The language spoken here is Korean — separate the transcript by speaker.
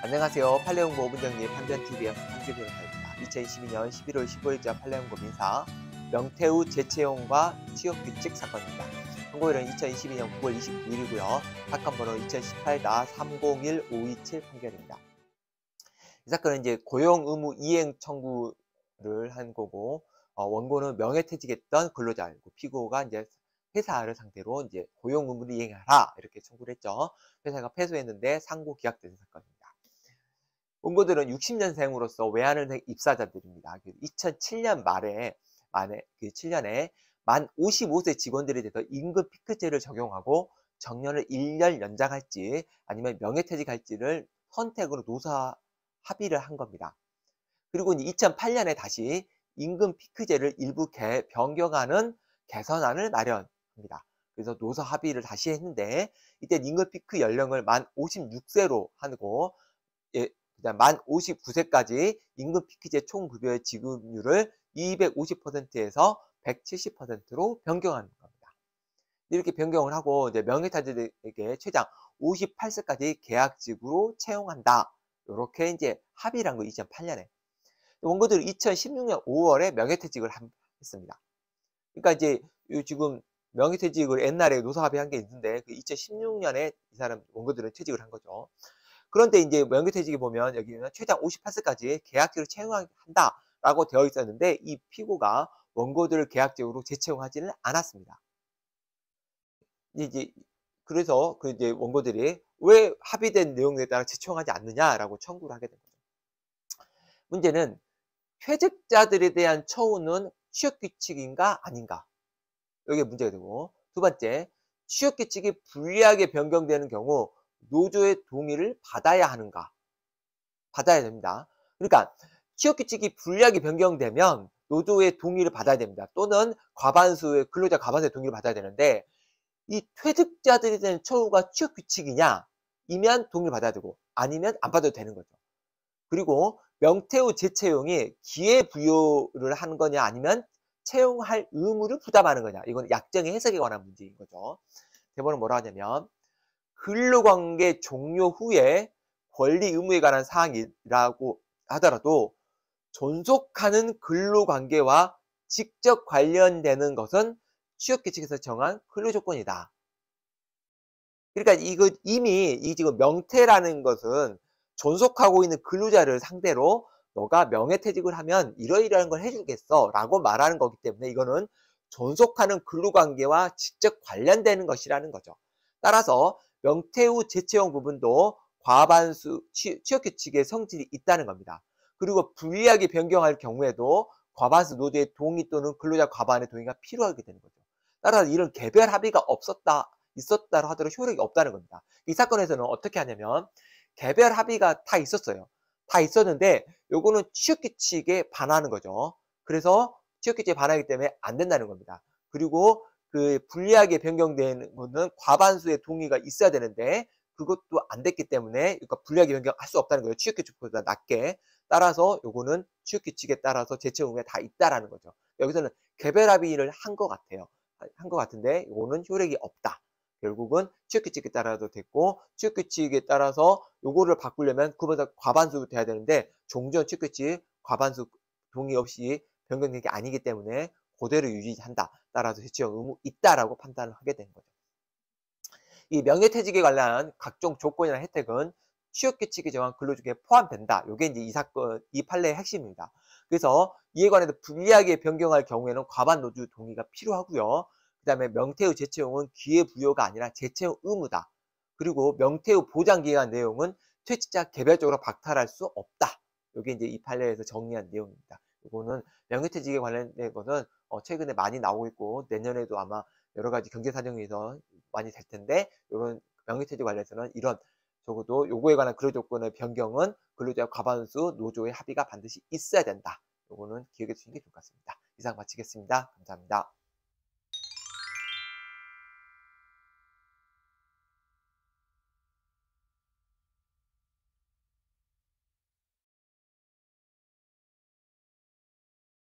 Speaker 1: 안녕하세요. 판례연구 5분 정리 판변TV의 판규 변호사입니다. 2022년 11월 15일자 판례연구 민사 명태우 재채용과 취업규칙 사건입니다. 선고일은 2022년 9월 29일이고요. 사건번호 2018-301527 판결입니다. 이 사건은 이제 고용 의무 이행 청구를 한 거고, 원고는 명예퇴직했던 근로자이고, 피고가 이제 회사를 상대로 이제 고용 의무를 이행하라 이렇게 청구를 했죠. 회사가 패소했는데 상고 기각된 사건입니다. 원고들은 60년생으로서 외환은행 입사자들입니다. 2007년 만에 7년에 만 55세 직원들에 대해서 임금 피크제를 적용하고 정년을 1년 연장할지 아니면 명예퇴직할지를 선택으로 노사 합의를 한 겁니다. 그리고 2008년에 다시 임금 피크제를 일부 변경하는 개선안을 마련합니다. 그래서 노사 합의를 다시 했는데 이때 임금 피크 연령을 만 56세로 하고 그다음 만 59세까지 임금 피크제 총급여의 지급률을 250%에서 170%로 변경하는 겁니다. 이렇게 변경을 하고 이제 명예퇴직자들에게 최장 58세까지 계약직으로 채용한다. 이렇게 이제 합의를 한 거 2008년에. 원고들은 2016년 5월에 명예퇴직을 했습니다. 그러니까 이제 지금 명예퇴직을 옛날에 노사 합의한 게 있는데 그 2016년에 이 사람 원고들은 퇴직을 한 거죠. 그런데 이제 명예퇴직에 보면 여기는 최장 58세까지 계약직으로 채용한다라고 되어 있었는데 이 피고가 원고들을 계약직으로 재채용하지는 않았습니다. 이제 그래서 그 이제 원고들이 왜 합의된 내용에 따라 재채용하지 않느냐라고 청구를 하게 된 거죠. 문제는 퇴직자들에 대한 처우는 취업규칙인가 아닌가? 이게 문제가 되고, 두 번째, 취업규칙이 불리하게 변경되는 경우 노조의 동의를 받아야 하는가? 받아야 됩니다. 그러니까 취업규칙이 불리하게 변경되면 노조의 동의를 받아야 됩니다. 또는 근로자 과반수의 동의를 받아야 되는데 이 퇴직자들에 대한 처우가 취업규칙이냐? 이면 동의를 받아야 되고 아니면 안 받아도 되는 거죠. 그리고 명태우 재채용이 기회부여를 하는 거냐 아니면 채용할 의무를 부담하는 거냐. 이건 약정의 해석에 관한 문제인 거죠. 대법원은 뭐라 하냐면 근로관계 종료 후에 권리 의무에 관한 사항이라고 하더라도 존속하는 근로관계와 직접 관련되는 것은 취업규칙에서 정한 근로조건이다. 그러니까 이거 이미 지금 명태라는 것은 존속하고 있는 근로자를 상대로 너가 명예퇴직을 하면 이러이러한 걸 해주겠어 라고 말하는 거기 때문에 이거는 존속하는 근로관계와 직접 관련되는 것이라는 거죠. 따라서 명태후 재채용 부분도 과반수 취업규칙의 성질이 있다는 겁니다. 그리고 불리하게 변경할 경우에도 과반수 노조의 동의 또는 근로자 과반의 동의가 필요하게 되는 거죠. 따라서 이런 개별 합의가 있었다 하더라도 효력이 없다는 겁니다. 이 사건에서는 어떻게 하냐면 개별 합의가 다 있었어요. 다 있었는데 요거는 취업규칙에 반하는 거죠. 그래서 취업규칙에 반하기 때문에 안 된다는 겁니다. 그리고 그 불리하게 변경되는 거는 과반수의 동의가 있어야 되는데 그것도 안 됐기 때문에 그러니까 불리하게 변경할 수 없다는 거예요. 취업규칙보다 낮게. 따라서 요거는 취업규칙에 따라서 재채용에 다 있다라는 거죠. 여기서는 개별 합의를 한 것 같아요. 한 것 같은데 요거는 효력이 없다. 결국은 취업규칙에 따라도 됐고 취업규칙에 따라서 요거를 바꾸려면 그보다 과반수 돼야 되는데 종전 취업규칙 과반수 동의 없이 변경된 게 아니기 때문에 그대로 유지한다. 따라서 재채용 의무 있다라고 판단을 하게 된 거죠. 이 명예퇴직에 관한 각종 조건이나 혜택은 취업규칙이 정한 근로조건에 포함된다. 이게 이제 이 판례의 핵심입니다. 그래서 이에 관해서 불리하게 변경할 경우에는 과반 노조 동의가 필요하고요. 그 다음에 명태후 재채용은 기회부여가 아니라 재채용 의무다. 그리고 명태후 보장기간 내용은 퇴직자 개별적으로 박탈할 수 없다. 이게 이제 이 판례에서 정리한 내용입니다. 이거는 명예퇴직에 관련된 것은 최근에 많이 나오고 있고 내년에도 아마 여러 가지 경제 사정에서 많이 될 텐데 이런 명예퇴직 관련해서는 이런 적어도 요거에 관한 근로 조건의 변경은 근로자 과반수 노조의 합의가 반드시 있어야 된다. 요거는 기억해 주시는 게 좋을 것 같습니다. 이상 마치겠습니다. 감사합니다.